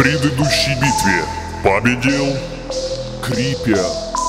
предыдущей битве победил Крипер.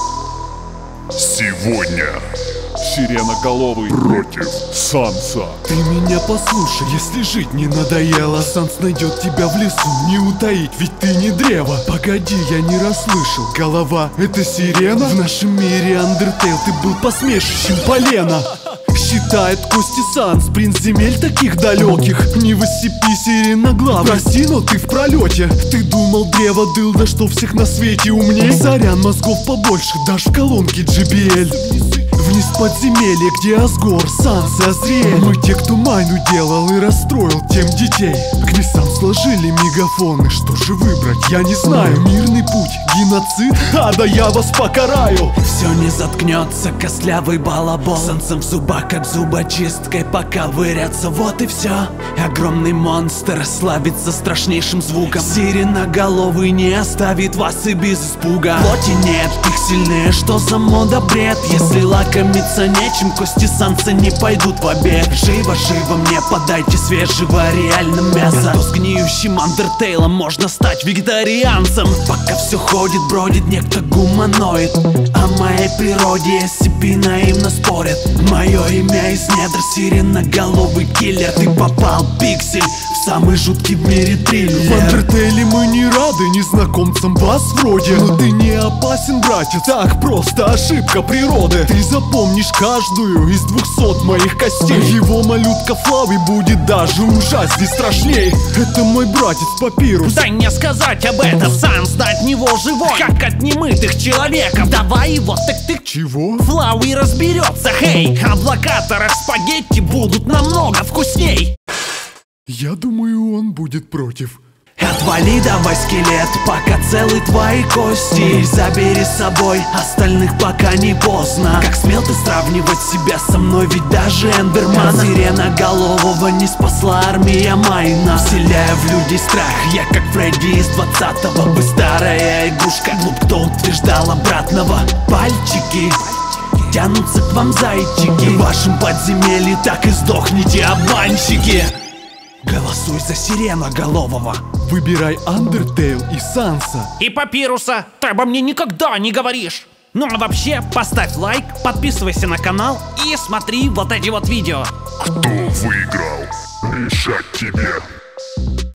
Сегодня Сиреноголовый против Санса. Ты меня послушай, если жить не надоело, Санс найдет тебя в лесу, не утаить, ведь ты не древо. Погоди, я не расслышал. Голова — это сирена? В нашем мире Андертейл ты был посмешищем полена. Считает кости Санс, принц земель таких далеких. Не воссипи, сиреноглавый, прости, но ты в пролете. Ты думал, древо дылда, что всех на свете умней? Сорян, мозгов побольше, дашь в колонке JBL. Вниз подземелье, где Асгор, Санс и Азриэль. Мы те, кто майну делал и расстроил тем детей. К лесам сложили мегафоны, что же выбрать, я не знаю. Мирный путь, геноцид, да я вас покараю. Все не заткнется, костлявый балабол. Сансом в зубах, как зубочисткой поковыряться, вот и все. Огромный монстр славится страшнейшим звуком. Сиреноголовый не оставит вас и без испуга. Плоти нет, их сильнее, что за мода бред. Если лакомиться нечем, кости Санса не пойдут в обед. Живо мне подайте свежего реально мяса. То с гниющим Андертейлом можно стать вегетарианцем. Пока все ходит, бродит некто гуманоид. О моей природе SCP наивно спорят. Мое имя из недр, сиреноголовый киллер. Ты попал, пиксель, в самый жуткий в мире триллер. В Андертейле мы не рады незнакомцам вас вроде. Но ты не опасен, братец, так просто ошибка природы. Ты запомнишь каждую из 200 моих костей. Его малютка Флави будет даже ужасней, страшней. Это мой братец Папирус. Дай мне сказать об этом. Санс от него живой, как от немытых человеков. Давай его тык-тык. Чего? Флауи разберется, хей. А в локаторах спагетти будут намного вкусней. Я думаю, он будет против. Отвали давай, скелет, пока целы твои кости. Забери с собой остальных, пока не поздно. Как смел ты сравнивать себя со мной, ведь даже Эндермана сиреноголового не спасла армия Майна. Вселяя в людей страх, я как Фредди из 20-го. Вы старая игрушка, глуп, кто утверждал обратного. Пальчики тянутся к вам, зайчики. В вашем подземелье так и сдохните, обманщики. Голосуй за сиреноголового. Выбирай Андертейл и Санса. И Папируса. Ты обо мне никогда не говоришь. Ну а вообще, поставь лайк, подписывайся на канал и смотри вот эти вот видео. кто выиграл, решать тебе.